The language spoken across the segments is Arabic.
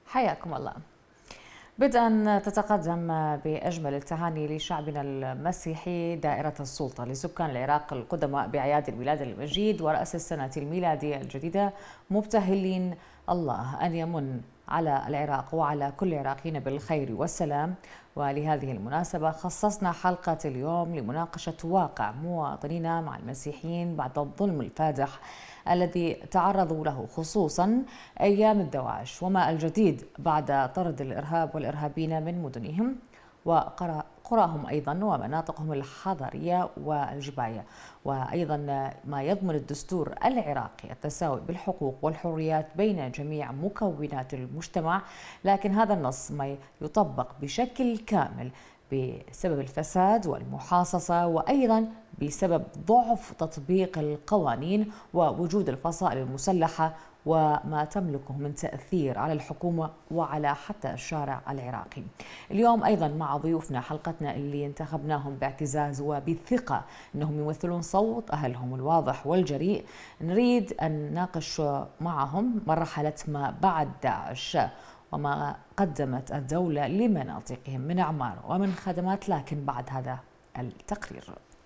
حياكم الله. بدءا تتقدم بأجمل التهاني لشعبنا المسيحي دائرة السلطة لسكان العراق القدماء بأعياد الميلاد المجيد ورأس السنة الميلادية الجديدة، مبتهلين الله أن يمن على العراق وعلى كل العراقيين بالخير والسلام. ولهذه المناسبة خصصنا حلقة اليوم لمناقشة واقع مواطنينا مع المسيحيين بعد الظلم الفادح الذي تعرضوا له، خصوصا أيام الدواعش، وما الجديد بعد طرد الإرهاب والإرهابيين من مدنهم وقراهم أيضا ومناطقهم الحضرية والجباية، وأيضا ما يضمن الدستور العراقي التساوي بالحقوق والحريات بين جميع مكونات المجتمع. لكن هذا النص ما يطبق بشكل كامل بسبب الفساد والمحاصصة، وأيضا بسبب ضعف تطبيق القوانين ووجود الفصائل المسلحة وما تملكه من تأثير على الحكومة وعلى حتى الشارع العراقي. اليوم أيضا مع ضيوفنا حلقتنا اللي انتخبناهم باعتزاز وبثقة أنهم يمثلون صوت أهلهم الواضح والجريء، نريد أن نناقش معهم مرحلة ما بعد داعش وما قدمت الدولة لمناطقهم من أعمار ومن خدمات. لكن بعد هذا التقرير.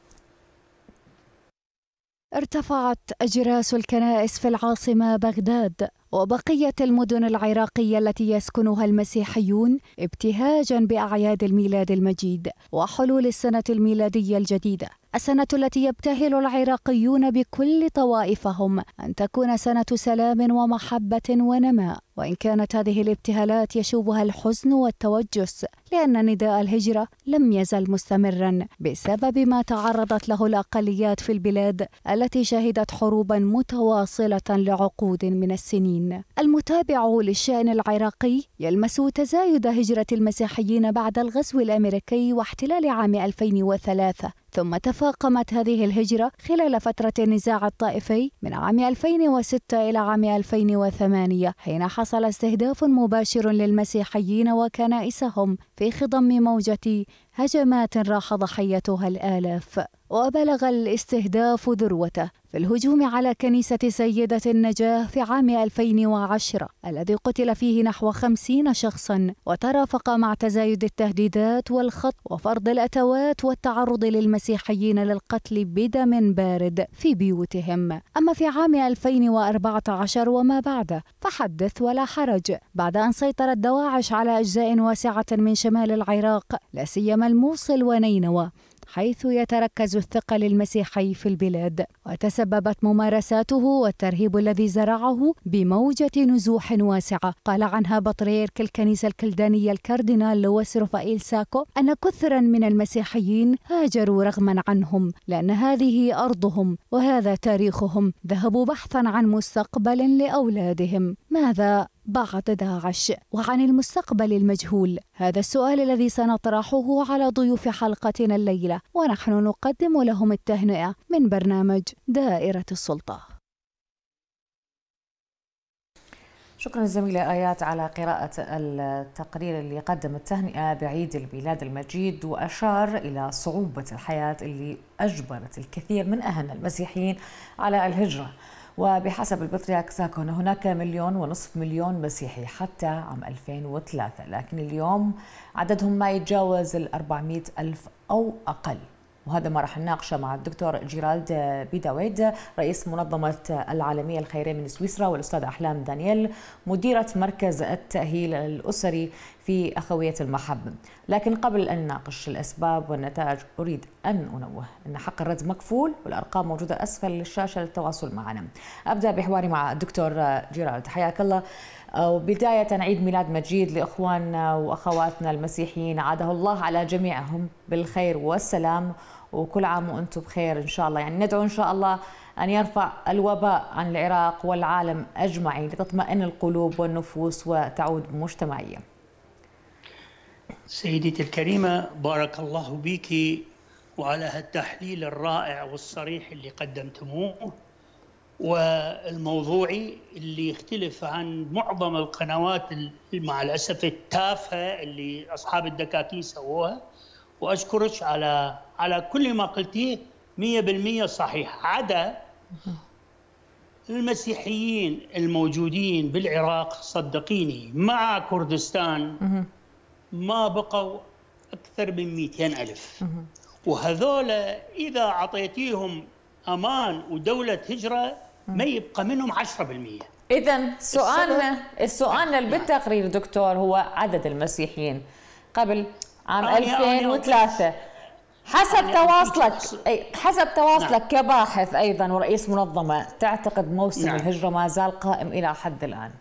ارتفعت أجراس الكنائس في العاصمة بغداد وبقية المدن العراقية التي يسكنها المسيحيون ابتهاجاً بأعياد الميلاد المجيد وحلول السنة الميلادية الجديدة، السنة التي يبتهل العراقيون بكل طوائفهم أن تكون سنة سلام ومحبة ونماء، وإن كانت هذه الابتهالات يشوبها الحزن والتوجس لأن نداء الهجرة لم يزل مستمراً بسبب ما تعرضت له الأقليات في البلاد التي شهدت حروباً متواصلة لعقود من السنين. المتابع للشأن العراقي يلمس تزايد هجرة المسيحيين بعد الغزو الأمريكي واحتلال عام 2003، ثم تفاقمت هذه الهجرة خلال فترة النزاع الطائفي من عام 2006 إلى عام 2008، حين حصل استهداف مباشر للمسيحيين وكنائسهم في خضم موجة هجمات راح ضحيتها الآلاف. وبلغ الاستهداف ذروته في الهجوم على كنيسة سيدة النجاة في عام 2010 الذي قتل فيه نحو 50 شخصا، وترافق مع تزايد التهديدات والخطف وفرض الأتوات والتعرض للمسيحيين للقتل بدم بارد في بيوتهم. أما في عام 2014 وما بعده فحدث ولا حرج، بعد أن سيطرت دواعش على أجزاء واسعة من شمال العراق لا سيما الموصل ونينوى، حيث يتركز الثقل المسيحي في البلاد، وتسببت ممارساته والترهيب الذي زرعه بموجة نزوح واسعة. قال عنها بطريرك الكنيسة الكلدانية الكاردينال لويس رفائيل ساكو أن كثرا من المسيحيين هاجروا رغما عنهم، لأن هذه أرضهم وهذا تاريخهم، ذهبوا بحثا عن مستقبل لأولادهم. ماذا بعد داعش وعن المستقبل المجهول؟ هذا السؤال الذي سنطرحه على ضيوف حلقتنا الليلة، ونحن نقدم لهم التهنئة من برنامج دائرة السلطة. شكرا زميلة آيات على قراءة التقرير اللي قدم التهنئة بعيد الميلاد المجيد، وأشار إلى صعوبة الحياة اللي أجبرت الكثير من أهلنا المسيحيين على الهجرة. وبحسب البطريرك ساكو هناك 1.5 مليون مسيحي حتى عام 2003، لكن اليوم عددهم ما يتجاوز 400 ألف أو أقل. وهذا ما راح نناقشه مع الدكتور جيرالد بيداويد رئيس منظمة العالمية الخيرية من سويسرا، والأستاذ أحلام دانييل مديرة مركز التأهيل الأسري في أخوية المحبة. لكن قبل أن نناقش الأسباب والنتائج أريد أن أنوه أن حق الرد مكفول، والأرقام موجودة أسفل الشاشة للتواصل معنا. أبدأ بحواري مع الدكتور جيرالد، حياك الله. وبداية عيد ميلاد مجيد لإخواننا وأخواتنا المسيحيين، عاده الله على جميعهم بالخير والسلام، وكل عام وأنتم بخير إن شاء الله. يعني ندعو إن شاء الله أن يرفع الوباء عن العراق والعالم أجمعين لتطمئن القلوب والنفوس وتعود مجتمعية. سيدتي الكريمة، بارك الله بك وعلى هالتحليل الرائع والصريح اللي قدمتموه، والموضوعي اللي يختلف عن معظم القنوات مع الأسف التافهة اللي أصحاب الدكاكين سووها. وأشكرك على كل ما قلتيه 100% صحيح، عدا المسيحيين الموجودين بالعراق صدقيني مع كردستان ما بقوا أكثر من 200,000، وهذولا إذا أعطيتيهم أمان ودولة هجرة ما يبقى منهم 10%. إذن سؤالنا اللي بالتقرير دكتور هو عدد المسيحيين قبل عام 2003 حسب تواصلك كباحث أيضا ورئيس منظمة، تعتقد موسم الهجرة ما زال قائم إلى حد الآن؟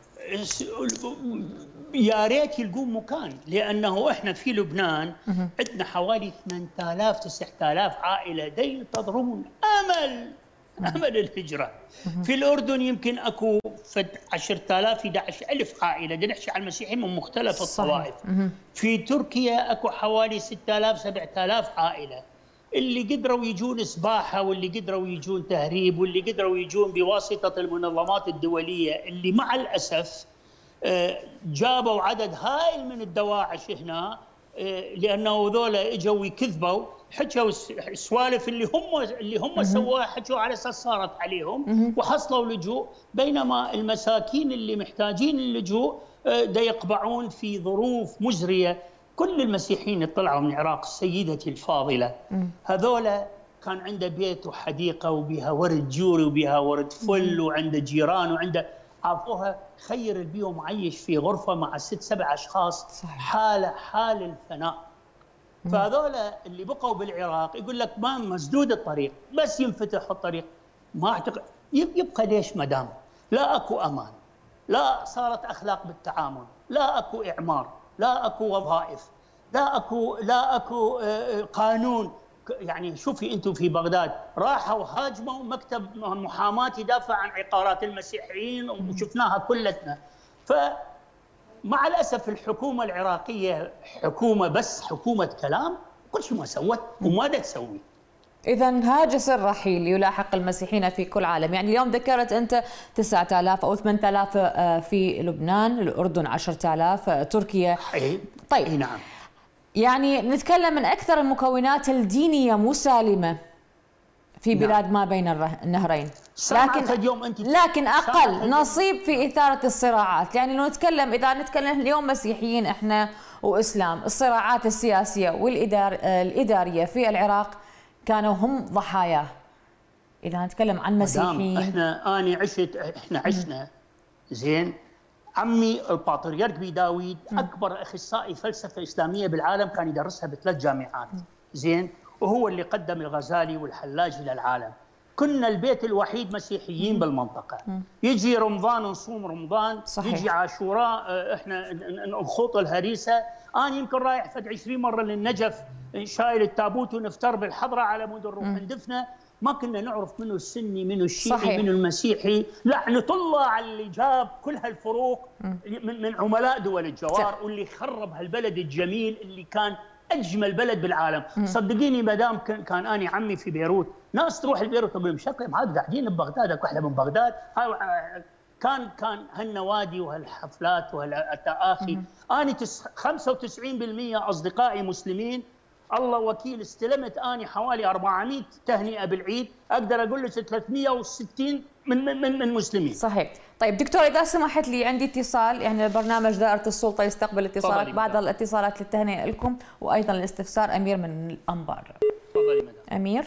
يا ريت يلقون مكان، لأنه إحنا في لبنان عندنا حوالي 8,000 9,000 عائلة ينتظرون أمل الهجرة. في الأردن يمكن أكو 10,000 11,000 عائلة، نحكي عن المسيحيين من مختلف الطوائف. في تركيا أكو حوالي 6,000 7,000 عائلة، اللي قدروا يجون سباحة واللي قدروا يجون تهريب واللي قدروا يجون بواسطة المنظمات الدولية اللي مع الأسف جابوا عدد هائل من الدواعش هنا، لأنه ذولا اجوا يكذبوا، حكوا سوالف اللي هم سووها، حكوا على اساس صارت عليهم وحصلوا لجوء، بينما المساكين اللي محتاجين اللجوء دا يقبعون في ظروف مزريه. كل المسيحيين اللي طلعوا من العراق سيدتي الفاضله هذولا كان عنده بيت وحديقه وبها ورد جوري وبها ورد فل وعنده جيران وعنده، عافوها خير بيهم عيش في غرفه مع 6 7 اشخاص، حال الفناء. فهذولا اللي بقوا بالعراق يقول لك ما مسدود الطريق، بس ينفتح الطريق ما اعتقد يبقى. ليش؟ مدام لا اكو امان، لا صارت اخلاق بالتعامل، لا اكو اعمار، لا اكو وظائف، لا اكو قانون. يعني شوفي انتم في بغداد راحوا هاجموا مكتب محاماه يدافع عن عقارات المسيحيين وشفناها كلتنا. فمع الاسف الحكومه العراقيه حكومه كلام، كل شيء ما سوت وما دا تسوي. إذا هاجس الرحيل يلاحق المسيحيين في كل عالم. يعني اليوم ذكرت أنت 9,000 أو 8,000 في لبنان، الأردن 10,000، تركيا. طيب نعم. يعني نتكلم من أكثر المكونات الدينية مسالمة في بلاد ما بين النهرين، لكن أقل نصيب في إثارة الصراعات. يعني لو نتكلم، إذا نتكلم اليوم مسيحيين إحنا وإسلام، الصراعات السياسية والإدارية في العراق كانوا هم ضحاياه. إذا نتكلم عن مسيحيين، إحنا عشنا زين. عمي البطريرك بيداويد أكبر أخصائي فلسفة إسلامية بالعالم، كان يدرسها ب3 جامعات زين، وهو اللي قدم الغزالي والحلاج إلى العالم. كنا البيت الوحيد مسيحيين بالمنطقة. يجي رمضان نصوم رمضان، صحيح. يجي عاشوراء احنا نخوض الهريسة. أنا يمكن رايح فد 20 مرة للنجف، شايل التابوت ونفتر بالحضرة على مود نروح ندفنه. ما كنا نعرف منه السني منه الشيعي، صحيح. منه المسيحي. لعنة الله على اللي جاب كل هالفروق من عملاء دول الجوار، واللي خرب هالبلد الجميل اللي كان أجمل بلد بالعالم. صدقيني مدام كان أني عمي في بيروت، ناس تروح البيروت تقول مشكلة عاد قاعدين ببغداد، اكو واحدة من بغداد. كان هالنوادي وهالحفلات وهالتآخي. أنا 95% أصدقائي مسلمين، الله وكيل. استلمت أنا حوالي 400 تهنئة بالعيد، أقدر أقول لك 360 من مسلمين. صحيح. طيب دكتور، إذا سمحت لي عندي اتصال، يعني برنامج دائرة السلطة يستقبل اتصالات، بعض الاتصالات للتهنئة لكم وأيضا الاستفسار. أمير من الأنبار. تفضلي مدام. أمير.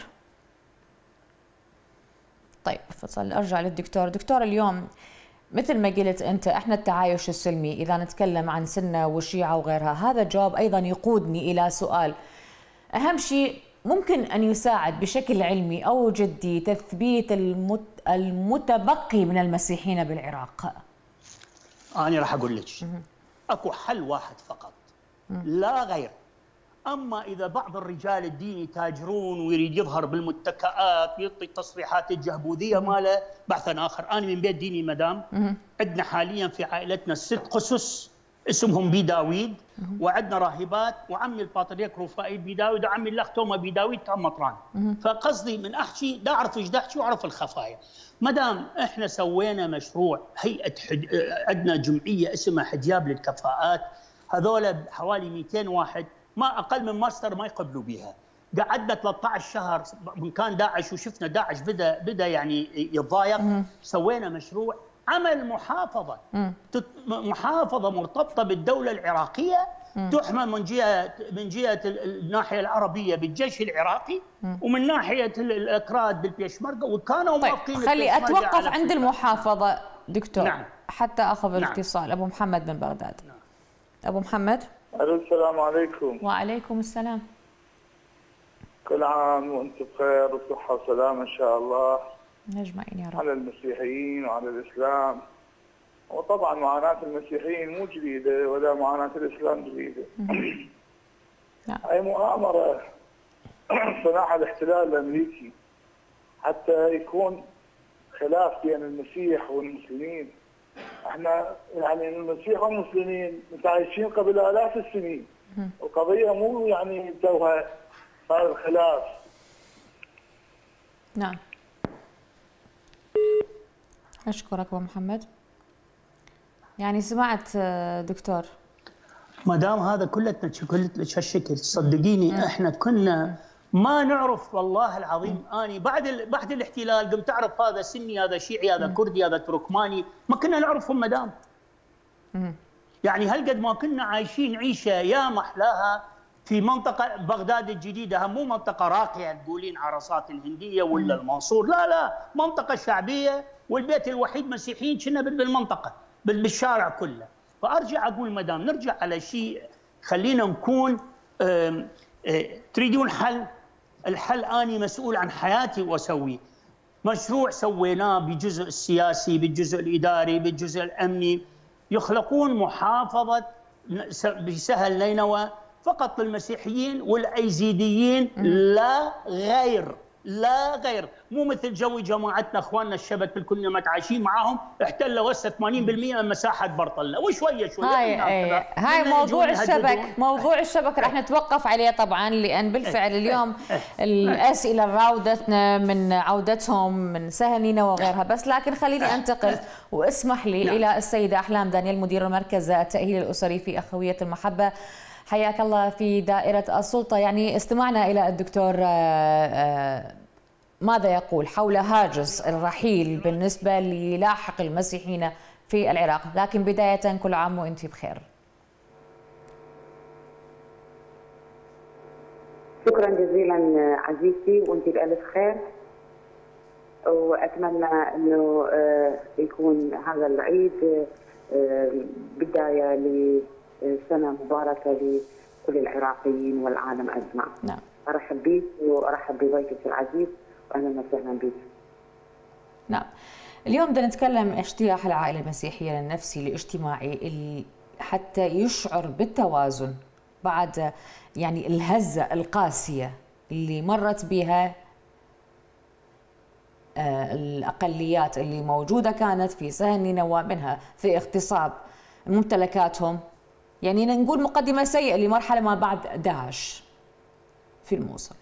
طيب فصل أرجع للدكتور. دكتور، اليوم مثل ما قلت أنت، إحنا التعايش السلمي إذا نتكلم عن سنة وشيعة وغيرها، هذا الجواب أيضا يقودني إلى سؤال أهم شيء ممكن أن يساعد بشكل علمي أو جدي تثبيت المتبقي من المسيحيين بالعراق. أنا راح أقول لك أكو حل واحد فقط لا غير. أما إذا بعض الرجال الدين يتاجرون ويريد يظهر بالمتكئات ويعطي التصريحات الجهبوذية ماله، بحثا آخر. أنا من بيت ديني مدام، عندنا حاليا في عائلتنا 6 قسس اسمهم بيداويد، وعندنا راهبات، وعمي البطريرك رفائيل بيداويد، وعمي الاخ توما بيداويد كان مطران. فقصدي من احكي دا اعرف ايش احكي واعرف الخفايا. مدام احنا سوينا مشروع هيئه عندنا جمعيه اسمها حجاب للكفاءات، هذول حوالي 200 واحد، ما اقل من ماستر ما يقبلوا بها. قعدنا 13 شهر من كان داعش، وشفنا داعش بدا يعني يتضايق. سوينا مشروع عمل محافظه، محافظه مرتبطه بالدوله العراقيه، تحمى من جهه الناحيه العربيه بالجيش العراقي، ومن ناحيه الاكراد بالبيشمركه، وكانوا موافقين. طيب خلي اتوقف عند المحافظه دكتور. نعم. حتى اخذ الاتصال. ابو محمد من بغداد. نعم. ابو محمد. السلام عليكم. وعليكم السلام. كل عام وانتم بخير وصحه وسلامه ان شاء الله. نجمعين يا رب. على المسيحيين وعلى الاسلام. وطبعا معاناه المسيحيين مو جديده ولا معاناه الاسلام جديده. نعم. هي مؤامره صنعها الاحتلال الامريكي حتى يكون خلاف بين المسيح والمسلمين. احنا يعني المسيح والمسلمين متعايشين قبل آلاف السنين، القضيه مو يعني توها صار الخلاف. نعم. أشكرك أبو محمد. يعني سمعت دكتور. ما دام هذا كلتنا هالشكل، صدقيني احنا كنا ما نعرف والله العظيم. اني بعد الاحتلال قمت اعرف هذا سني، هذا شيعي، هذا كردي، هذا تركماني، ما كنا نعرفهم مدام. يعني هالقد ما كنا عايشين عيشه يا محلاها في منطقه بغداد الجديده، مو منطقه راقيه تقولين عرصات الهنديه ولا المنصور، لا منطقه شعبيه، والبيت الوحيد مسيحيين كنا بالمنطقه بالشارع كله. فارجع اقول مدام نرجع على شيء، خلينا نكون تريدون حل. الحل اني مسؤول عن حياتي واسويه. مشروع سويناه بالجزء السياسي، بالجزء الاداري، بالجزء الامني، يخلقون محافظه بسهل نينوى فقط للمسيحيين والايزيديين، لا غير، لا غير. مو مثل جوي جماعتنا اخواننا الشبك الكل متعايشين معاهم، احتلوا هسه 80% من مساحه برطله، وشويه هاي موضوع الشبك. موضوع الشبك راح نتوقف عليه طبعا، لان بالفعل اليوم الاسئله راودتنا من عودتهم من سهل نينوى وغيرها. بس لكن خليني انتقل واسمح لي الى السيده احلام دانيال، مدير مركز التاهيل الاسري في اخويه المحبه. حياك الله في دائرة السلطة. يعني استمعنا إلى الدكتور ماذا يقول حول هاجس الرحيل بالنسبة للاحق المسيحيين في العراق، لكن بداية كل عام وأنت بخير. شكرا جزيلا عزيزتي، وأنت بألف خير، وأتمنى أنه يكون هذا العيد بداية سنة مباركة لكل العراقيين والعالم أجمع. نعم. أرحب بك وأرحب بضيفك العزيز، وأهلا وسهلا بك. نعم. اليوم بدنا نتكلم اجتياح العائلة المسيحية النفسي الاجتماعي حتى يشعر بالتوازن بعد يعني الهزة القاسية اللي مرت بها الأقليات اللي موجودة كانت في سهل نينوى، منها في اغتصاب ممتلكاتهم. يعني نقول مقدمة سيئة لمرحلة ما بعد داعش في الموصل.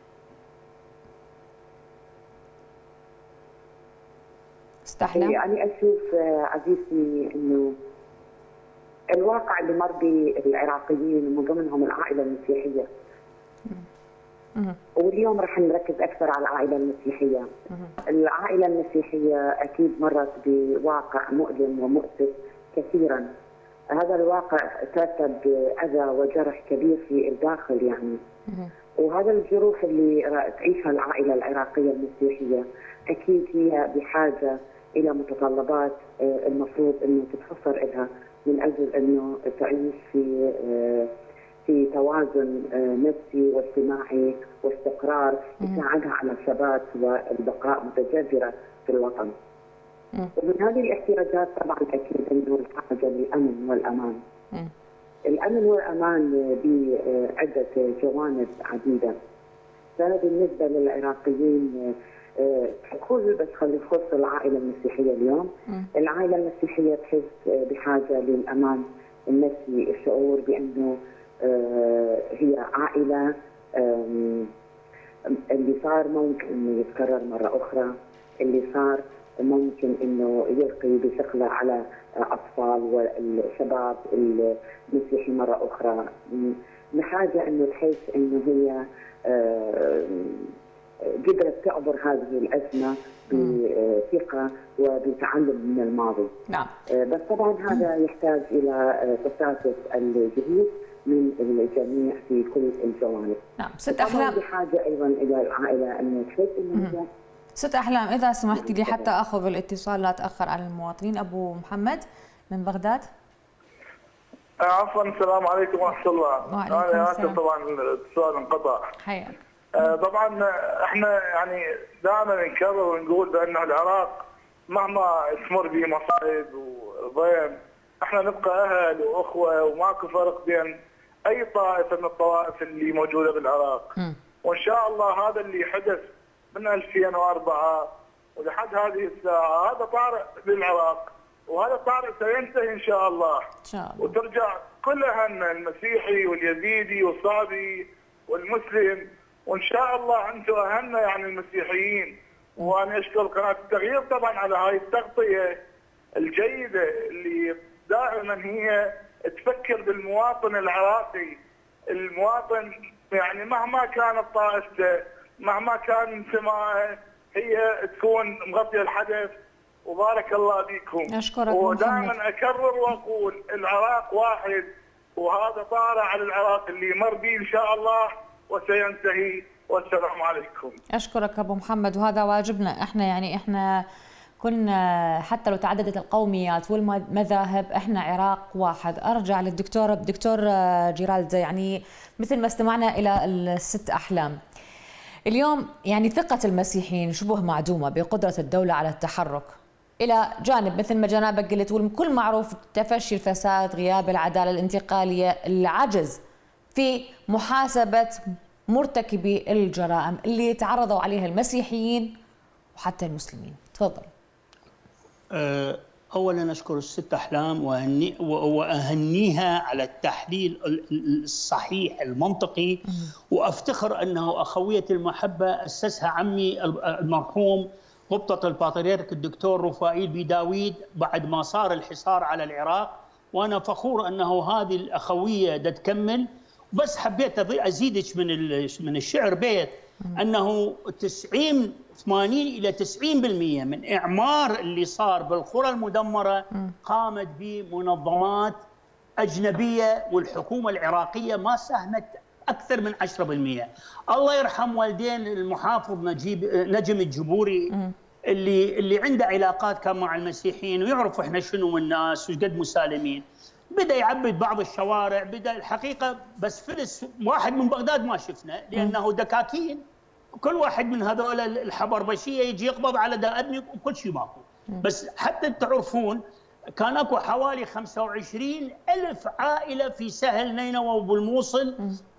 استحلم. يعني أشوف عزيزتي أنه الواقع اللي مر به العراقيين ومن ضمنهم العائلة المسيحية، واليوم رح نركز أكثر على العائلة المسيحية. العائلة المسيحية أكيد مرت بواقع مؤلم ومؤسف كثيرا. هذا الواقع ترتب أذى وجرح كبير في الداخل يعني. وهذا الجروح اللي تعيشها العائلة العراقية المسيحية أكيد هي بحاجة إلى متطلبات المفروض أنه تتوفر لها من أجل أنه تعيش في توازن نفسي واجتماعي واستقرار يساعدها على الثبات والبقاء متجذرة في الوطن. ومن هذه الاحتياجات طبعا اكيد انه الحاجه للامن والامان. الامن والامان بعده جوانب عديده. فبالنسبه للعراقيين ككل، بس خلي نخص العائله المسيحيه اليوم. العائله المسيحيه تحس بحاجه للامان النفسي، الشعور بانه هي عائله اللي صار ممكن انه يتكرر مره اخرى، اللي صار ممكن انه يلقي بثقله على اطفال والشباب المسيحي مره اخرى. بحاجه انه تحس انه هي قدرت تعبر هذه الأزمة بثقة وبتعلم من الماضي. نعم. بس طبعا هذا يحتاج إلى تكاتف الجهود من الجميع في كل الجوانب. نعم. ست أحلام بحاجة أيضا إلى العائلة أن تحس الموضوع. ست أحلام، إذا سمحتي لي حتى أخذ الاتصال لا أتأخر على المواطنين. أبو محمد من بغداد. عفوا، السلام عليكم ورحمة الله. وعليكم أنا السلام. آسف طبعا الاتصال انقطع. حياك. طبعا احنا يعني دائما نكرر ونقول بأن العراق مهما تمر به مصائب وضيم احنا نبقى أهل وأخوة وماكو فرق بين أي طائفة من الطوائف اللي موجودة بالعراق. وإن شاء الله هذا اللي حدث من 2004 ولحد هذه الساعة هذا طارئ للعراق، وهذا طارئ سينتهي إن شاء الله. إن شاء الله. وترجع كل أهلنا المسيحي واليزيدي والصابي والمسلم، وإن شاء الله أنتم أهلنا يعني المسيحيين. وأنا أشكر قناة التغيير طبعا على هاي التغطية الجيدة اللي دائما هي تفكر بالمواطن العراقي. المواطن يعني مهما كانت طائفته مهما كان انتمائه هي تكون مغطية الحدث. وبارك الله بكم. أشكرك. ودائما أكرر وأقول العراق واحد، وهذا طارئ على العراق اللي مر به إن شاء الله وسينتهي. والسلام عليكم. أشكرك أبو محمد، وهذا واجبنا احنا، يعني احنا كنا حتى لو تعددت القوميات والمذاهب احنا عراق واحد. ارجع للدكتور جيرالد، يعني مثل ما استمعنا الى الست احلام اليوم، يعني ثقة المسيحيين شبه معدومة بقدرة الدولة على التحرك، إلى جانب مثل ما جنابك قلت والكل معروف تفشي الفساد، غياب العدالة الانتقالية، العجز في محاسبة مرتكبي الجرائم اللي تعرضوا عليها المسيحيين وحتى المسلمين. تفضل. أولا أشكر الست أحلام وأهنيها على التحليل الصحيح المنطقي، وأفتخر أنه أخوية المحبة أسسها عمي المرحوم غبطة البطريرك الدكتور رفائيل بيداويد بعد ما صار الحصار على العراق، وأنا فخور أنه هذه الأخوية تكمل. بس حبيت أزيدك من الشعر بيت أنه 80 إلى 90% من إعمار اللي صار بالقرى المدمرة قامت بمنظمات أجنبية، والحكومة العراقية ما ساهمت أكثر من 10%. الله يرحم والدين المحافظ نجم الجبوري اللي عنده علاقات كان مع المسيحيين ويعرف احنا شنو الناس وقد مسالمين. بدأ يعبد بعض الشوارع، بدأ الحقيقة بس فلس واحد من بغداد ما شفنا، لأنه دكاكين كل واحد من هذول الحبربشية يجي يقبض على ابنك وكل شيء ماكو. بس حتى تعرفون كان اكو حوالي 25,000 عائلة في سهل نينوى وبالموصل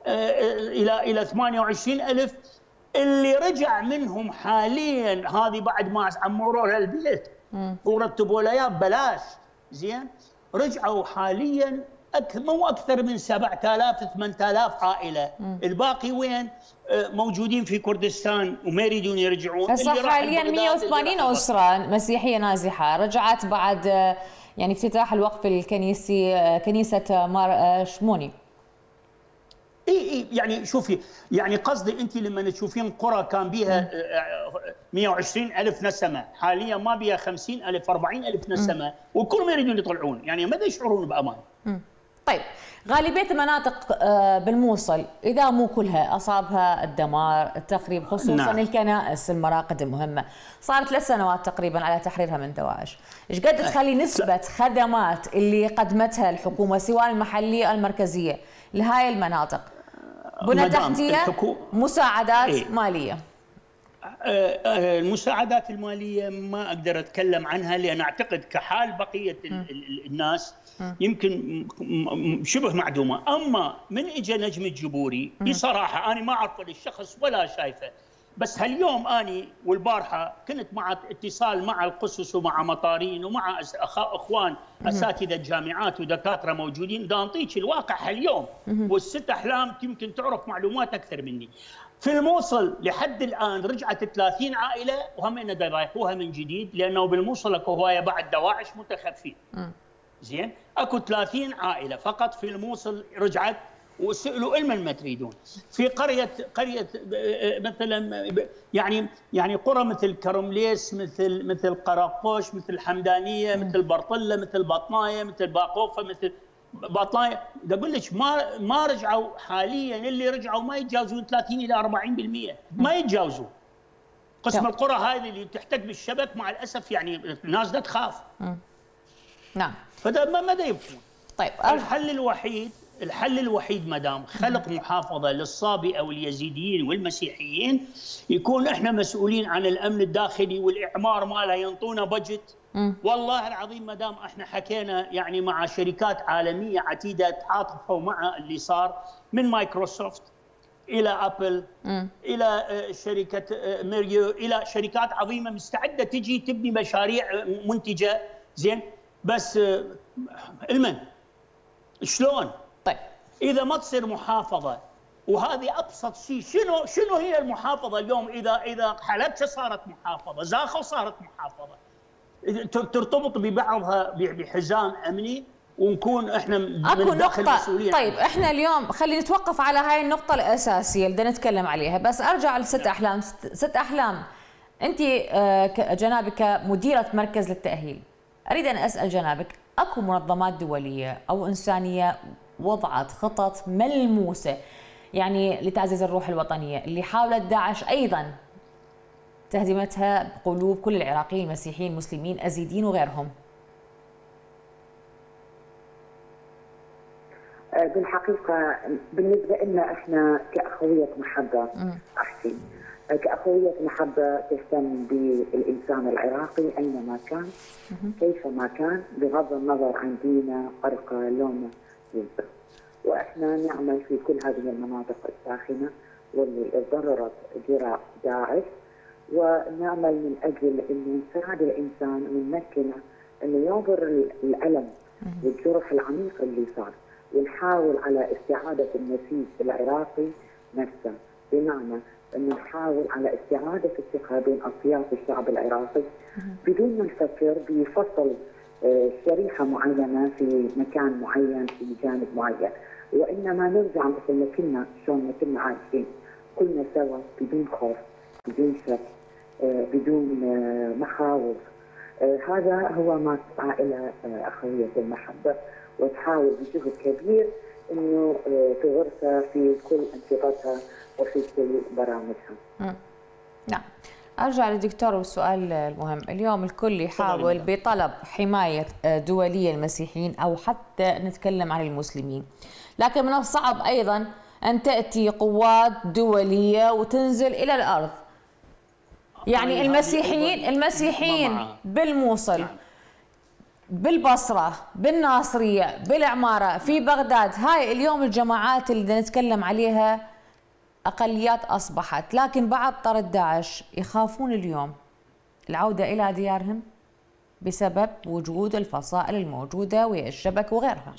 إلى 28,000 اللي رجع منهم حاليا. هذه بعد ما عمروا لها البيت ورتبوا لها ببلاش، زين رجعوا حاليا مو اكثر من 7,000 8,000 عائله. الباقي وين؟ موجودين في كردستان وما يريدون يرجعون. هسه حاليا 180 اسره مسيحيه نازحه رجعت بعد يعني افتتاح الوقف الكنيسي كنيسه مار شموني. اي يعني شوفي، يعني قصدي انت لما تشوفين قرى كان بها 120,000 نسمه، حاليا ما بها 50,000 40,000 نسمه، وكلهم يريدون يطلعون، يعني ماذا يشعرون بامان؟ طيب، غالبيه المناطق بالموصل اذا مو كلها اصابها الدمار، التخريب، خصوصا نعم. الكنائس، المراقد المهمه، صارت 3 سنوات تقريبا على تحريرها من دواعش. ايش قد تخلي نسبه خدمات اللي قدمتها الحكومه سواء المحليه المركزيه لهاي المناطق؟ بنى تحتيه، مساعدات ماليه. المساعدات الماليه ما اقدر اتكلم عنها، لان اعتقد كحال بقيه الناس يمكن شبه معدومه. اما من اجى نجم الجبوري بصراحه انا ما اعرف الشخص ولا شايفه، بس هاليوم اني والبارحه كنت مع اتصال مع القسس ومع مطارين ومع اخوان اساتذه جامعات ودكاتره موجودين، دا نعطيك الواقع هاليوم. والست احلام يمكن تعرف معلومات اكثر مني. في الموصل لحد الان رجعت 30 عائله وهم ان يرايحوها من جديد، لانه بالموصل اكو هوايه بعد دواعش متخفين. زين اكو 30 عائله فقط في الموصل رجعت، وسالوا المن ما تريدون. في قريه مثلا يعني قرى مثل كرمليس، مثل قراقوش، مثل حمدانيه، مثل برطله، مثل بطنايه، مثل باقوفه، مثل بطنايه، اقول لك ما رجعوا حاليا، اللي رجعوا ما يتجاوزون 30 الى 40%، ما يتجاوزون. قسم القرى هذه اللي تحتك بالشبك مع الاسف يعني الناس دا تخاف. نعم. فده ما يبكون. طيب الحل الوحيد مدام خلق محافظه للصابئه واليزيديين والمسيحيين، يكون احنا مسؤولين عن الامن الداخلي والاعمار مالها، ينطونا بجت. والله العظيم مدام احنا حكينا يعني مع شركات عالميه عتيده تعاطفوا مع اللي صار، من مايكروسوفت الى ابل الى شركه ميريو، الى شركات عظيمه مستعده تجي تبني مشاريع منتجه زين، بس المن شلون؟ طيب اذا ما تصير محافظه، وهذه ابسط شيء. شنو هي المحافظه اليوم؟ اذا حلبشه صارت محافظه، زاخو صارت محافظه، ترتبط ببعضها بحزام امني، ونكون احنا اكو نقطة. طيب احنا اليوم خلينا نتوقف على هاي النقطة الأساسية اللي بدنا نتكلم عليها، بس ارجع لست احلام. ست احلام، انت جنابك كمديرة مركز للتأهيل، اريد ان اسأل جنابك، اكو منظمات دولية او انسانية وضعت خطط ملموسة يعني لتعزيز الروح الوطنية اللي حاولت داعش ايضا تهديمتها بقلوب كل العراقيين المسيحيين المسلمين ازيدين وغيرهم؟ بالحقيقة بالنسبة لنا احنا كأخوية محبة، احكي كأخوية محبة تهتم بالإنسان العراقي أينما كان كيفما كان، بغض النظر عن دينه، عرقه، لونه، جنسه. وإحنا نعمل في كل هذه المناطق الساخنة واللي تضررت جراء داعش، ونعمل من أجل أن نساعد الإنسان ونمكنه أنه ينظر الألم والجرح العميق اللي صار، ونحاول على استعادة النسيج العراقي نفسه، بمعنى أنه نحاول على استعادة الثقة بين أطياف الشعب العراقي بدون ما نفكر بفصل شريحة معينة في مكان معين في جانب معين، وإنما نرجع مثل ما كنا، شلون ما كنا عايشين كلنا سوا بدون خوف، بدون شك، بدون مخاوف. هذا هو ما تسعى إلى أخوية المحبة، وتحاول بجهد كبير انه تغرسها في كل انشطتها وفي كل برامجها. نعم. ارجع للدكتور والسؤال المهم، اليوم الكل يحاول بطلب حمايه دوليه المسيحيين او حتى نتكلم عن المسلمين، لكن من الصعب ايضا ان تاتي قوات دوليه وتنزل الى الارض. يعني المسيحيين بالموصل، بالبصرة، بالناصرية، بالعمارة، في بغداد، هاي اليوم الجماعات اللي نتكلم عليها أقليات أصبحت، لكن بعض طرد داعش يخافون اليوم العودة إلى ديارهم بسبب وجود الفصائل الموجودة والشبك وغيرها.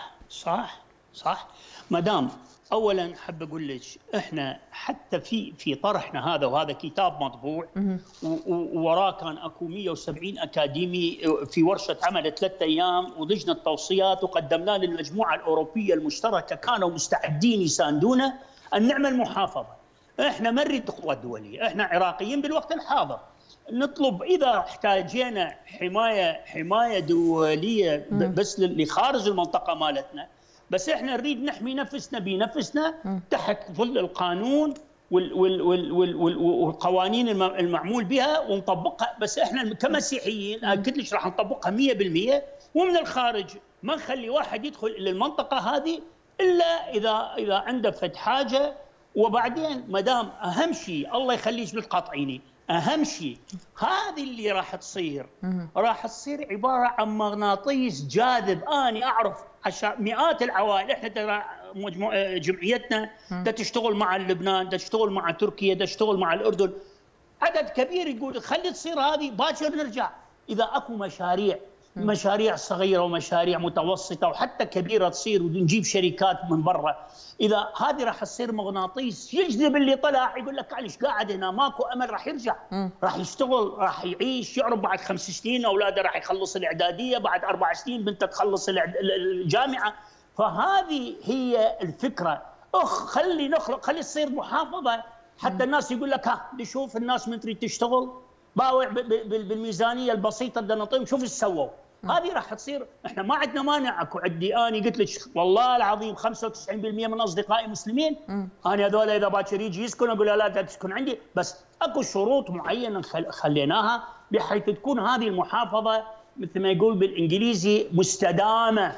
صح مدام. اولا حاب اقول لك احنا حتى في طرحنا هذا، وهذا كتاب مطبوع ووراه كان اكو 170 اكاديمي في ورشه عمل 3 ايام، ولجنه توصيات، وقدمناه للمجموعه الاوروبيه المشتركه، كانوا مستعدين يساندونا ان نعمل محافظه. احنا ما نريد قوات دوليه، احنا عراقيين بالوقت الحاضر نطلب اذا احتاجينا حمايه دوليه بس لخارج المنطقه مالتنا، بس احنا نريد نحمي نفسنا بنفسنا تحت ظل القانون والقوانين المعمول بها ونطبقها. بس احنا كمسيحيين اكد لك راح نطبقها 100%، ومن الخارج ما نخلي واحد يدخل الى المنطقه هذه الا اذا عنده فد حاجه. وبعدين مدام اهم شيء الله يخليك بالقاطعيني، اهم شيء هذه اللي راح تصير عباره عن مغناطيس جاذب. انا اعرف مئات العوائل، احنا ترى جمعيتنا تشتغل مع لبنان، تشتغل مع تركيا، تشتغل مع الاردن، عدد كبير يقول خلي تصير هذه باكر نرجع. اذا اكو مشاريع صغيره ومشاريع متوسطه وحتى كبيره تصير ونجيب شركات من برا، اذا هذه راح تصير مغناطيس يجذب اللي طلع يقول لك معلش قاعد هنا ماكو امل، راح يرجع، راح يشتغل، راح يعيش، يعرف بعد 5 سنين اولاده راح يخلص الاعداديه، بعد 4 سنين بنته تخلص الجامعه. فهذه هي الفكره. خلي نخلق، خلي تصير محافظه حتى الناس يقول لك ها نشوف الناس من تريد تشتغل باوع بالميزانيه البسيطه بدنا نعطيهم شوف ايش سووا. هذه راح تصير. احنا ما عندنا مانع. اكو عندي اني قلت لك والله العظيم 95% من اصدقائي مسلمين. انا هذول اذا باكر يجي يسكن اقول له لا تسكن عندي، بس اكو شروط معينه خليناها بحيث تكون هذه المحافظه مثل ما يقول بالانجليزي مستدامه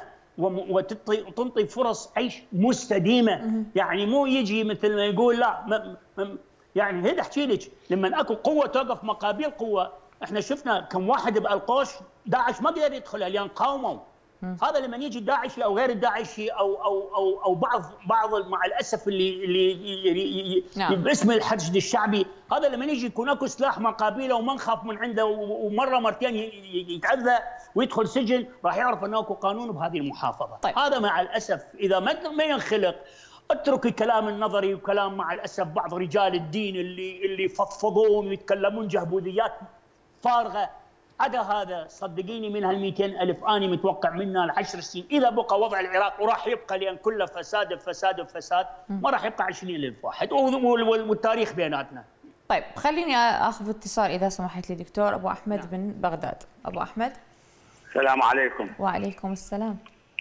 وتنطي فرص عيش مستديمه. يعني مو يجي مثل ما يقول لا يعني هنا احكي لك لما اكو قوه توقف مقابل قوه. احنا شفنا كم واحد بالقوش داعش ما قدر يدخلها لان قاوموا. هذا لما يجي الداعشي او غير الداعشي او بعض مع الاسف اللي نعم. باسم الحشد الشعبي، هذا لما يجي يكون اكو سلاح مقابله وما نخاف من عنده ومره مرتين يتعذى ويدخل سجن، راح يعرف انه اكو قانون بهذه المحافظه. طيب. هذا مع الاسف اذا ما ينخلق. اترك الكلام النظري وكلام مع الاسف بعض رجال الدين اللي يفضفضون ويتكلمون جهبوذيات فارغه. عدا هذا صدقيني من هال 200,000 اني متوقع منها ال10 سنين اذا بقى وضع العراق وراح يبقى لان كله فساد بفساد بفساد، ما راح يبقى 20,000 واحد والتاريخ بيناتنا. طيب خليني اخذ اتصال اذا سمحت لي دكتور ابو احمد من بغداد. ابو احمد. السلام عليكم. وعليكم السلام.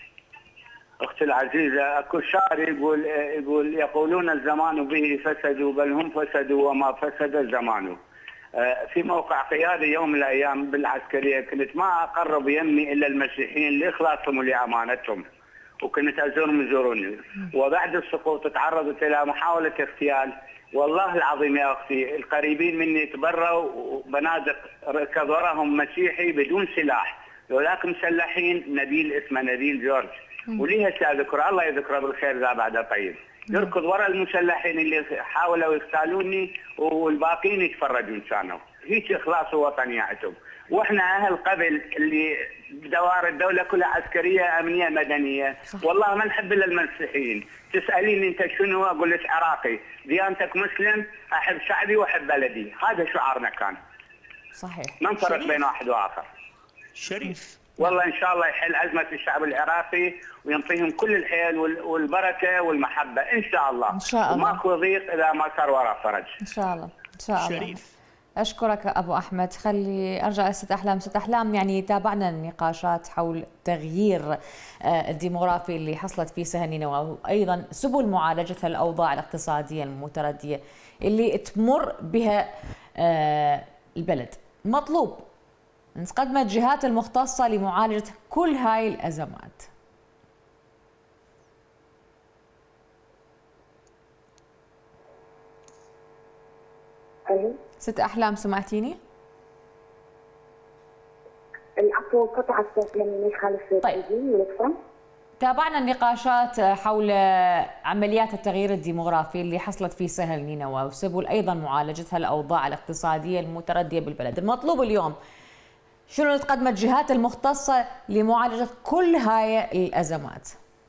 اختي العزيزه، اكو شاعر يقولون الزمان به فسدوا بل هم فسدوا وما فسد الزمان. في موقع قيادي يوم من الايام بالعسكريه كنت ما اقرب يمي الا المسيحيين لاخلاصهم ولامانتهم، وكنت ازورهم يزوروني، وبعد السقوط تعرضت الى محاوله اغتيال. والله العظيم يا اختي القريبين مني تبروا بنادق ركض وراهم مسيحي بدون سلاح، ولكن مسلحين نبيل اسمه نبيل جورج، وليه هسه اذكره الله يذكره بالخير ذا بعد طيب. يركض وراء المسلحين اللي حاولوا يغتالوني والباقيين يتفرجون كانوا. هيك اخلاص وطني عندهم. واحنا اهل قبل اللي بدوائر الدوله كلها عسكريه امنيه مدنيه، والله ما نحب الا المسيحيين. تساليني انت شنو؟ اقول لك عراقي، ديانتك مسلم، احب شعبي واحب بلدي، هذا شعارنا كان. صحيح. ما نفرق بين واحد واخر. شريف. والله ان شاء الله يحل ازمه الشعب العراقي وينطيهم كل الحيل والبركه والمحبه ان شاء الله. ان شاء الله. وماكو ضيق اذا ما صار وراء فرج. ان شاء الله. ان شاء الله. شريف. اشكرك ابو احمد. خلي ارجع لست احلام. ست احلام، يعني تابعنا النقاشات حول التغيير الديموغرافي اللي حصلت في سهل نينوى، وايضا سبل معالجه الاوضاع الاقتصاديه المترديه اللي تمر بها البلد. مطلوب ان تقدم الجهات المختصه لمعالجه كل هاي الازمات. الو ست احلام سمعتيني؟ العفو، قطع الصوت لاني خالف التلفزيون. طيب. تابعنا النقاشات حول عمليات التغيير الديموغرافي اللي حصلت في سهل نينوى وسبل ايضا معالجتها الاوضاع الاقتصاديه المترديه بالبلد. المطلوب اليوم شنو تقدم الجهات المختصه لمعالجه كل هاي الازمات؟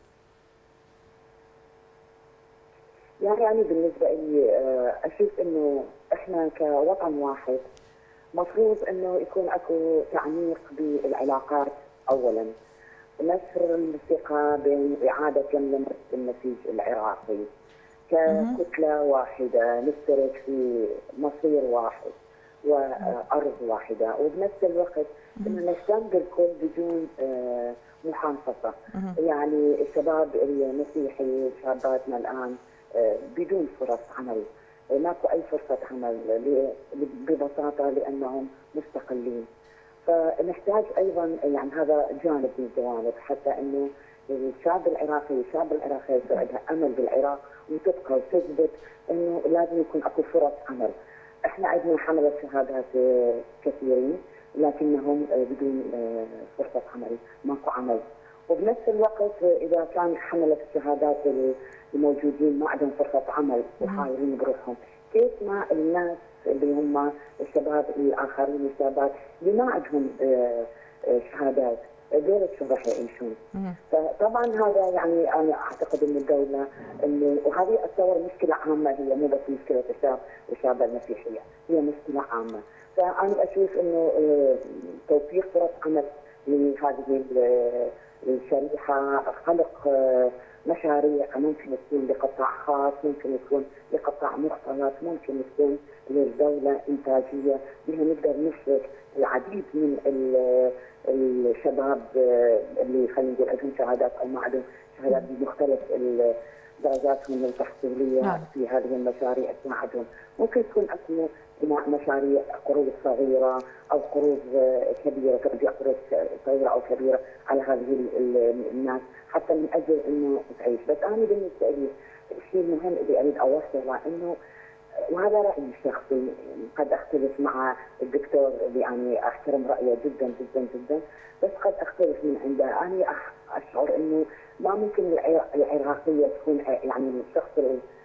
يعني بالنسبه لي اشوف انه احنا كوطن واحد مفروض انه يكون اكو تعميق بالعلاقات اولا، نشر الثقه بين اعاده لملمه النسيج العراقي ككتله واحده نشترك في مصير واحد وارض واحده، وبنفس الوقت انه نستنقذ الكل بدون محافظه. يعني الشباب المسيحي شاباتنا الان بدون فرص عمل، ماكو اي فرصه عمل ببساطه لانهم مستقلين. فنحتاج ايضا يعني هذا جانب من الجوانب حتى انه الشاب العراقي والشاب العراقيه يصير عندها امل بالعراق وتبقى وتثبت انه لازم يكون اكو فرص عمل. احنا عندنا حمله شهادات كثيرين لكنهم بدون فرصه عمل، ماكو عمل. وبنفس الوقت اذا كان حمله الشهادات الموجودين ما عندهم فرصه عمل وحايرين بروحهم، كيف ما الناس اللي هم الشباب الاخرين والشابات اللي ما عندهم شهادات دول شو راح يعيشون؟ فطبعا هذا يعني انا اعتقد ان الدوله انه وهذه اتصور مشكله عامه، هي مو بس مشكله الشاب والشابه المسيحيه، هي مشكله عامه. فانا اشوف انه توفير فرص عمل لهذه الشريحة، خلق مشاريع ممكن تكون لقطاع خاص، ممكن تكون لقطاع مختلط، ممكن تكون للدولة إنتاجية بها نقدر نشرك العديد من الشباب اللي خلينا نقول عندهم شهادات أو ما عندهم شهادات بمختلف درجاتهم التحصيلية في هذه المشاريع تساعدهم. ممكن تكون أسمه مشاريع قروض صغيرة أو قروض كبيرة، ترجع قروض صغيرة أو كبيرة على هذه الناس حتى من أجل إنه تعيش. بس أنا بالنسبة لي الشيء المهم اللي أريد أوصله إنه، وهذا رأيي الشخصي، قد أختلف مع الدكتور اللي يعني أحترم رأيه جدا جدا جدا، بس قد أختلف من عنده. أنا أشعر إنه ما ممكن العراقية تكون يعني الشخص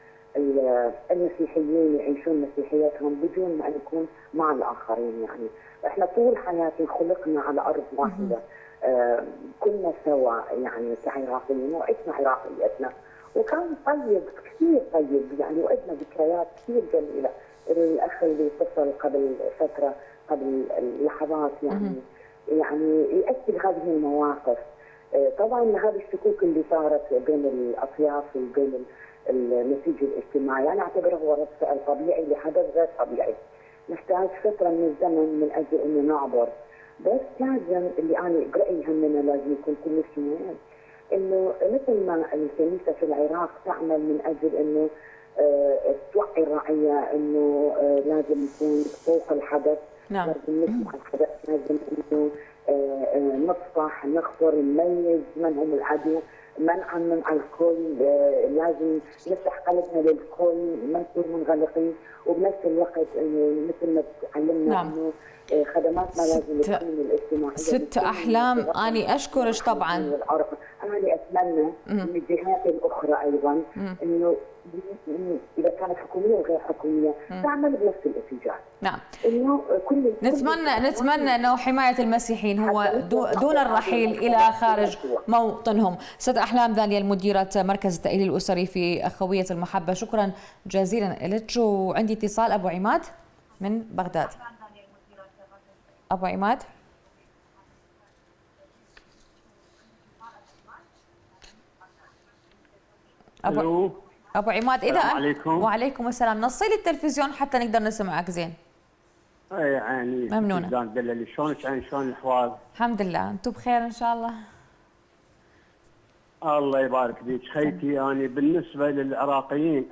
المسيحيين يعيشون مسيحيتهم بدون ما نكون مع الآخرين. يعني إحنا طول حياتنا خلقنا على أرض واحدة، كنا سوا يعني كعراقيين، وعشنا عراقيتنا وكان طيب كثير طيب يعني، وعندنا ذكريات كثير جميلة. الأخ اللي اتصل قبل فترة قبل لحظات يعني يأكد هذه المواقف. طبعا هذه الشكوك اللي صارت بين الأطياف وبين النسيج الاجتماعي أنا أعتبره هو رد فعل طبيعي لحدث غير طبيعي. نحتاج فترة من الزمن من أجل إنه نعبر، بس لازم اللي أنا برأيي همنا لازم يكون كل شيء إنه مثل ما الكنيسة في العراق تعمل من أجل إنه توعي الرعية إنه لازم يكون فوق الحدث، نعم. لازم نسمع الحدث، لازم إنه نصفح، نخبر، نميز من هم العدو، ما نعمم على الكل، لازم نفتح قلبنا للكل، ما نكون منغلقين، وبنفس الوقت مثل ما تعلمنا نعم. انه خدماتنا لازم تكون الاجتماعيه. ست احلام، اني اشكرك طبعا. انا اتمنى من الجهات الاخرى ايضا انه اذا كانت حكوميه وغير حكوميه تعمل بنفس الاتجاه. نعم. انه كل نتمنى انه حمايه المسيحيين هو دون الرحيل الى خارج موطنهم. ست احلام دانيال، مديره مركز التاهيل الاسري في اخويه المحبه، شكرا جزيلا لك. وعندي اتصال ابو عماد من بغداد. ابو عماد. ابو عماد، اذا عليكم. وعليكم السلام، نصي لي التلفزيون حتى نقدر نسمعك زين. يعني ممنونه. دللي شلونك؟ يعني شلون الاحوال؟ الحمد لله، انتم بخير ان شاء الله؟ الله يبارك فيك خيتي. يعني بالنسبه للعراقيين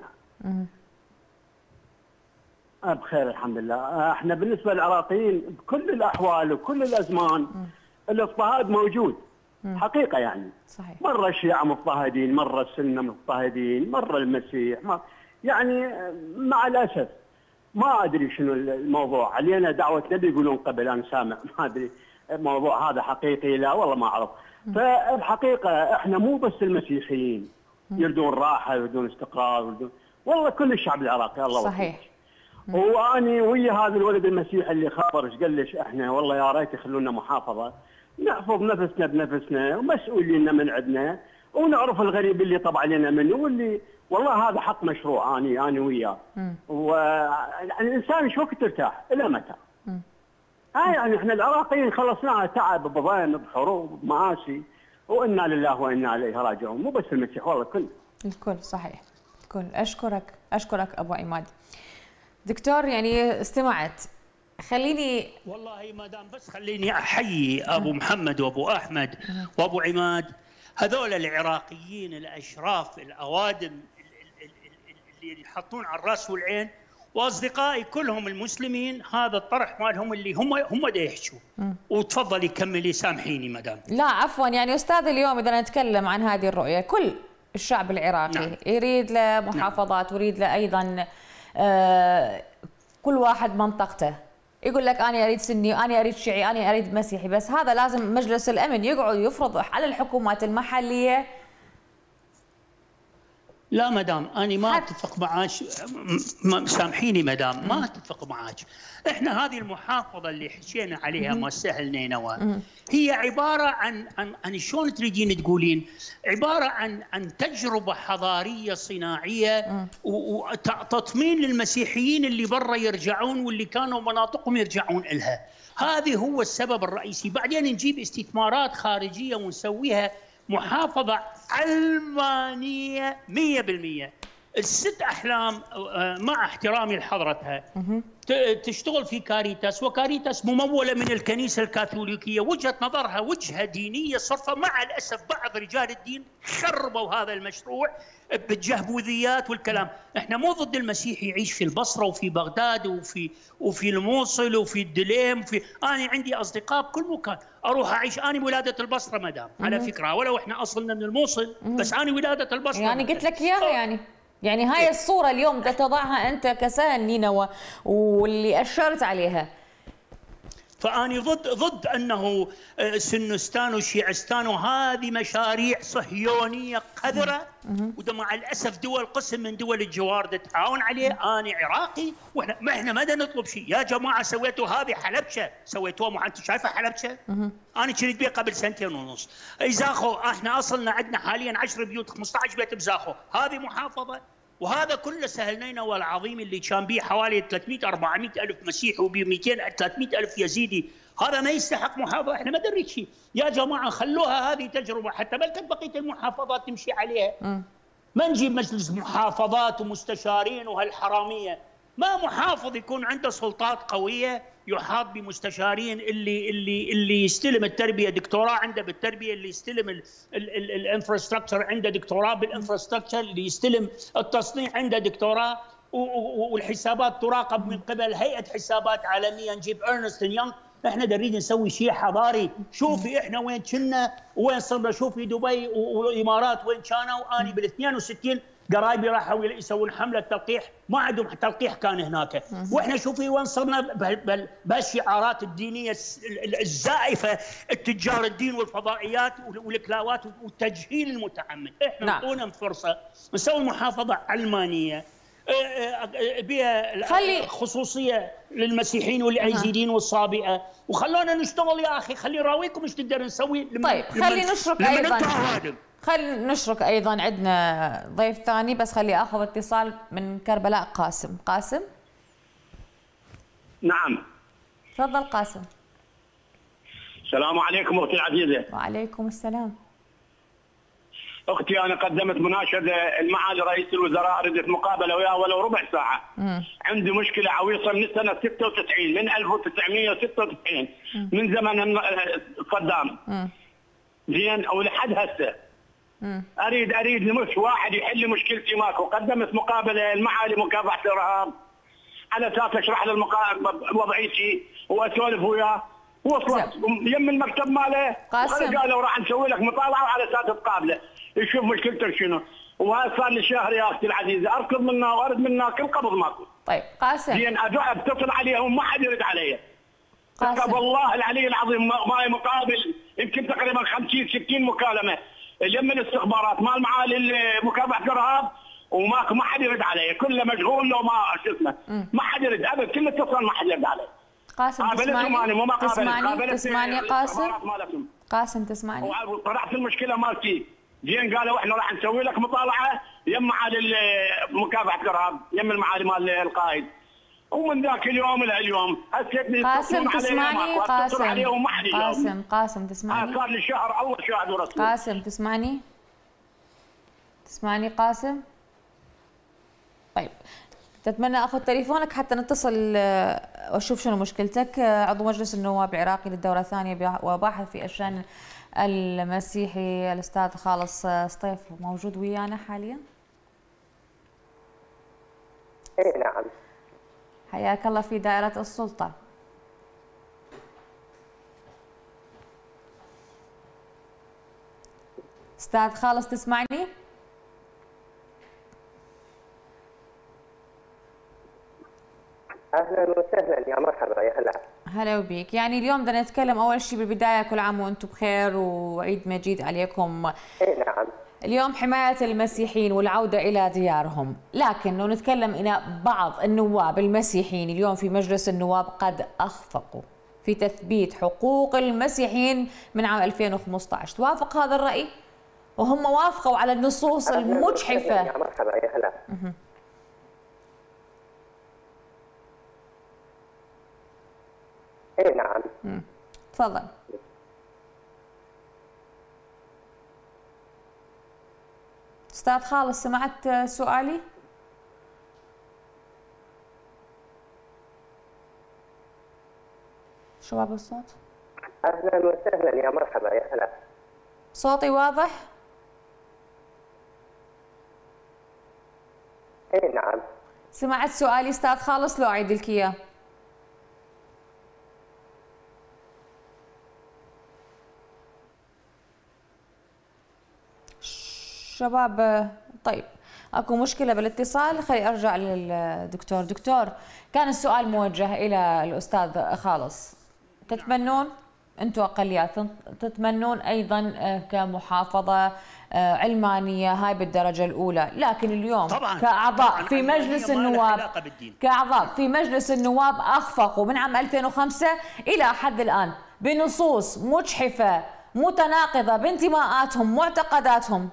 بخير الحمد لله. احنا بالنسبه للعراقيين بكل الاحوال وكل الازمان الاضطهاد موجود حقيقه يعني. صحيح. مره الشيعه مضطهدين، مره السنه مضطهدين، مره المسيح، يعني مع الاسف ما ادري شنو الموضوع. علينا دعوه نبي يقولون قبل، انا سامع، ما ادري الموضوع هذا حقيقي لا والله ما اعرف. فالحقيقه احنا مو بس المسيحيين يريدون راحه، يريدون استقرار، يريدون والله كل الشعب العراقي. الله صحيح. واني ويا هذا الولد المسيحي اللي خبر ايش قال ليش احنا والله يا ريت يخلونا محافظه نحفظ نفسنا بنفسنا ومسؤوليننا من عندنا، ونعرف الغريب اللي طبع علينا منه، واللي والله هذا حق مشروع اني وياه. والانسان شو وقت ترتاح الى متى؟ يعني احنا العراقيين خلصناها تعب بضيم بحروب بمآسي، وانا لله وانا اليه راجعون. مو بس المسيح والله الكل صحيح الكل. اشكرك ابو عماد. دكتور يعني استمعت، خليني والله مدام بس خليني احيي ابو محمد وابو احمد وابو عماد، هذول العراقيين الاشراف الاوادم اللي يحطون على الراس والعين، واصدقائي كلهم المسلمين هذا الطرح مالهم اللي هم دا يحشوا. وتفضلي كملي سامحيني مدام. لا عفوا، يعني استاذ اليوم اذا نتكلم عن هذه الرؤيه كل الشعب العراقي نعم. يريد له محافظات نعم. ويريد له ايضا كل واحد منطقته. يقول لك انا اريد سني، انا اريد شيعي، انا اريد مسيحي، بس هذا لازم مجلس الامن يقعد يفرض على الحكومات المحليه لا مدام انا ما اتفق معاك، سامحيني مدام ما اتفق معاك. احنا هذه المحافظه اللي حكينا عليها مال سهل نينوى هي عباره عن شلون تريدين تقولين؟ عباره عن تجربه حضاريه صناعيه وتطمين للمسيحيين اللي برا يرجعون واللي كانوا مناطقهم يرجعون لها. هذا هو السبب الرئيسي. بعدين نجيب استثمارات خارجيه ونسويها محافظة علمانية 100%. الست أحلام مع احترامي لحضرتها تشتغل في كاريتاس، وكاريتاس ممولة من الكنيسة الكاثوليكية، وجهة نظرها وجهة دينية صرفة. مع الأسف بعض رجال الدين خربوا هذا المشروع بالجهبوذيات والكلام. احنا مو ضد المسيح يعيش في البصرة وفي بغداد وفي الموصل وفي الدليم أنا عندي أصدقاء بكل مكان. أروح أعيش. أنا ولادة البصرة مدام على فكرة، ولو احنا أصلنا من الموصل بس أنا ولادة البصرة. يعني قلت لك إياها يعني هاي الصورة اليوم تضعها أنت كسهل نينوى واللي أشرت عليها. فأنا ضد أنه سنستان وشيعستان وهذه مشاريع صهيونية قذرة، وده مع الأسف دول قسم من دول الجوار تتعاون عليه. أنا عراقي وإحنا ما نطلب شيء. يا جماعة سويتوا هذه حلبشة، سويتوها أنت شايفة حلبشة؟ أنا كنت بيه قبل 2.5 سنين. إزاخو احنا أصلنا عندنا حاليا 10 بيوت 15 بيت بزاخو. هذه محافظة، وهذا كله سهل نينوى العظيم اللي كان به حوالي 300-400 ألف مسيحي وبه 200-300 ألف يزيدي. هذا ما يستحق محافظة. احنا ما دريت شيء. يا جماعة خلوها هذه تجربة حتى بلكت بقية المحافظات تمشي عليها. ما نجيب مجلس محافظات ومستشارين وهالحرامية. ما محافظ يكون عنده سلطات قوية يحاط بمستشارين اللي يستلم التربيه دكتوراه عنده بالتربيه، اللي يستلم الانفراستراكشر عنده دكتوراه بالانفراستراكشر، اللي يستلم التصنيع عنده دكتوراه، والحسابات تراقب من قبل هيئه حسابات عالميه. نجيب ارنست يونغ. احنا نريد نسوي شيء حضاري. شوفي احنا وين كنا وين صرنا. شوفي دبي والامارات وين كانوا. اني بال 62 قرايبي راحوا يسوون حمله تلقيح، ما عندهم تلقيح كان هناك. واحنا شوفي وين صرنا بهالشعارات الدينيه الزائفه، التجار الدين والفضائيات والكلاوات والتجهيل المتعمد. احنا اعطونا فرصه نسوي محافظه علمانيه بها خصوصيه للمسيحيين والايزيديين والصابئه، وخلونا نشتغل يا اخي. خلي راويكم ايش نقدر نسوي. طيب خلي نشرك ايضا، خلي نشرك ايضا. عندنا ضيف ثاني بس خلي اخذ اتصال من كربلاء. قاسم. نعم تفضل قاسم. السلام عليكم اختي العزيزه. وعليكم السلام. اختي انا قدمت مناشده لمعالي رئيس الوزراء، ردت مقابله وياه ولو ربع ساعه. عندي مشكله عويصه من سنه 96، من 1996 من زمن صدام. زين ولحد هسه اريد لمش واحد يحل مشكلتي ماكو. قدمت مقابله المعالي مكافحه الارهاب على اساس اشرح له وضعيتي واسولف وياه. وصلت يم المكتب ماله قالوا راح نسوي لك مطالعه وعلى اساس تقابله يشوف مشكلتك شنو. وهذا صار لي شهر يا اختي العزيزه اركض منها وارد منها كل قبض ماكو. طيب قاسم. زين اتصل عليهم ما حد يرد علي. قاسم والله العلي العظيم معي مقابل يمكن تقريبا 50-60 مكالمه يم الاستخبارات مال معالي مكافحه الارهاب وماكو ما حد يرد علي. كله مشغول لو ما شو اسمه ما حد يرد ابد. كل اتصال ما حد يرد علي. قاسم تسمعني قاسم تسمعني. طرحت المشكله مالتي. زين قالوا احنا راح نسوي لك مطالعه يم معالي مكافحه الارهاب يم المعالي مال القائد. ومن ذاك اليوم لليوم حسيتني قاسم تسمعني. قاسم تسمعني. صار لي شهر الله شاهد ورسول. قاسم تسمعني قاسم. طيب تتمنى اخذ تليفونك حتى نتصل واشوف شنو مشكلتك. عضو مجلس النواب العراقي للدوره الثانيه وباحث في الشان المسيحي الاستاذ خالص سطيف موجود ويانا حاليا. اي نعم. حياك الله في دائره السلطه. استاذ خالص تسمعني؟ اهلا وسهلا يا مرحبا يا هلا. هلا وبيك. يعني اليوم بدنا نتكلم اول شيء بالبدايه كل عام وانتم بخير وعيد مجيد عليكم. اي نعم. اليوم حماية المسيحيين والعودة إلى ديارهم، لكن لو نتكلم إلى بعض النواب المسيحيين اليوم في مجلس النواب قد أخفقوا في تثبيت حقوق المسيحيين من عام 2015. توافق هذا الرأي؟ وهم وافقوا على النصوص المجحفة. يا مرحبا يا هلا. ايه نعم. تفضل. أستاذ خالد سمعت سؤالي؟ شباب الصوت؟ اهلا وسهلا يا مرحبا يا هلا. صوتي واضح؟ ايه نعم. سمعت سؤالي أستاذ خالص لو أعيد لك إياه؟ شباب طيب اكو مشكله بالاتصال، خلي ارجع للدكتور. دكتور، كان السؤال موجه الى الاستاذ خالص، تتمنون انتم اقليات تتمنون ايضا كمحافظه علمانيه هاي بالدرجه الاولى، لكن اليوم طبعاً كاعضاء في مجلس النواب اخفقوا من عام 2005 الى حد الان بنصوص مجحفه متناقضه بانتماءاتهم معتقداتهم.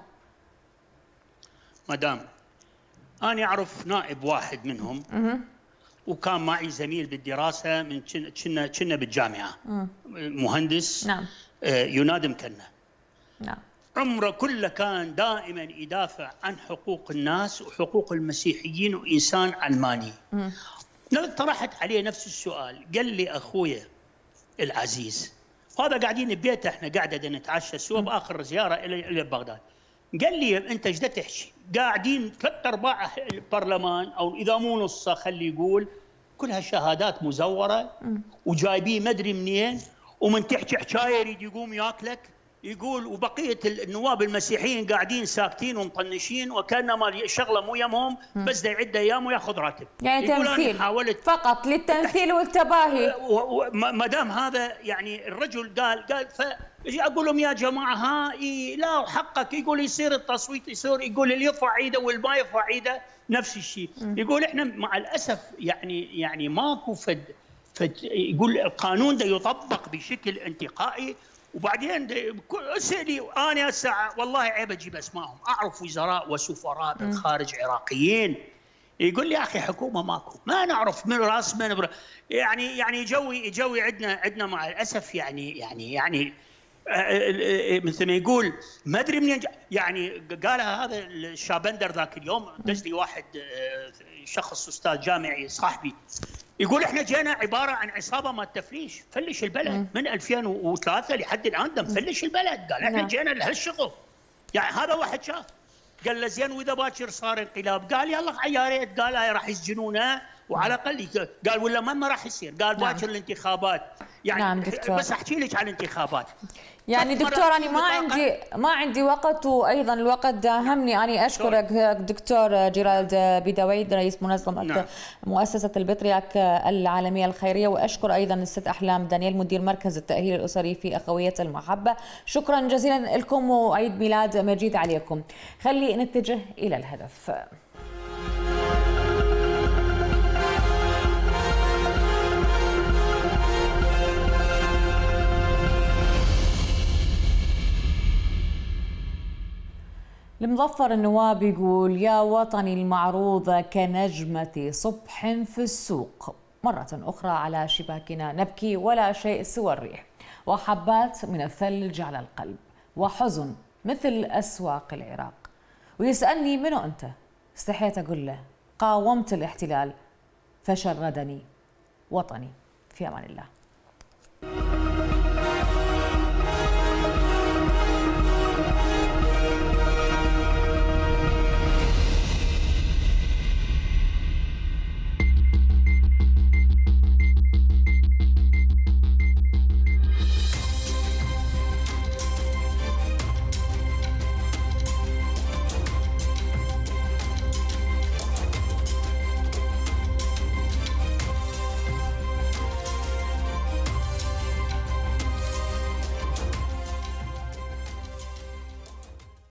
مدام أنا أعرف نائب واحد منهم وكان معي زميل بالدراسة من كنا بالجامعة، مهندس. نعم. ينادي مكنا. نعم. عمره كله كان دائما يدافع عن حقوق الناس وحقوق المسيحيين وإنسان علماني. طرحت عليه نفس السؤال، قال لي أخويا العزيز، هذا قاعدين ببيته، احنا قاعدة نتعشى سوا بآخر زيارة إلى بغداد، قال لي انت ايش تحكي؟ قاعدين 3/4 البرلمان او اذا مو نصه خلي يقول كلها شهادات مزوره وجايبين مدري منين، ومن تحكي حكايه يريد يقوم ياكلك، يقول وبقيه النواب المسيحيين قاعدين ساكتين ومطنشين وكانما الشغله مو يمهم، بس دا يعد ايام وياخذ راتب. يعني تمثيل فقط للتمثيل والتباهي. ما دام هذا يعني الرجل قال اقول لهم يا جماعه ها لا حقك، يقول يصير التصويت يصير، يقول اللي يرفع ايده والما يرفع ايده نفس الشيء. يقول احنا مع الاسف يعني ماكو فد يقول القانون ده يطبق بشكل انتقائي. وبعدين اسالي انا هسه والله عيب اجيب اسمائهم، اعرف وزراء وسفراء بالخارج عراقيين يقول لي يا اخي حكومه ماكو، ما نعرف من راس من يعني جوي عندنا مع الاسف يعني مثل ما يقول ما ادري منين يعني قالها هذا الشابندر ذاك اليوم. دز لي واحد شخص استاذ جامعي صاحبي يقول احنا جينا عباره عن عصابه ما تفليش، فلش البلد من 2003 لحد الان ده مفلش البلد. قال احنا جينا لهالشغل. يعني هذا واحد شاف قال له زين واذا باكر صار انقلاب؟ قال يلا يا ريت، قال هاي راح يسجنونه وعلى الاقل قال ولا ما راح يصير، قال باكر الانتخابات. يعني نعم دكتور. بس احكي لك عن الانتخابات. يعني دكتور انا ما عندي وقت، وايضا الوقت داهمني. انا اشكرك دكتور جيرالد بيداويد رئيس منظمه مؤسسه البطريرك العالميه الخيريه، واشكر ايضا الست احلام دانيال مدير مركز التاهيل الاسري في اخويه المحبه. شكرا جزيلا لكم وعيد ميلاد مجيد عليكم. خلي نتجه الى الهدف. المظفر النواب يقول يا وطني المعروضة كنجمة صبح في السوق، مرة أخرى على شباكنا نبكي ولا شيء سوى الريح، وحبات من الثلج على القلب، وحزن مثل أسواق العراق. ويسألني منو أنت؟ استحيت أقول له قاومت الاحتلال فشردني وطني. في أمان الله.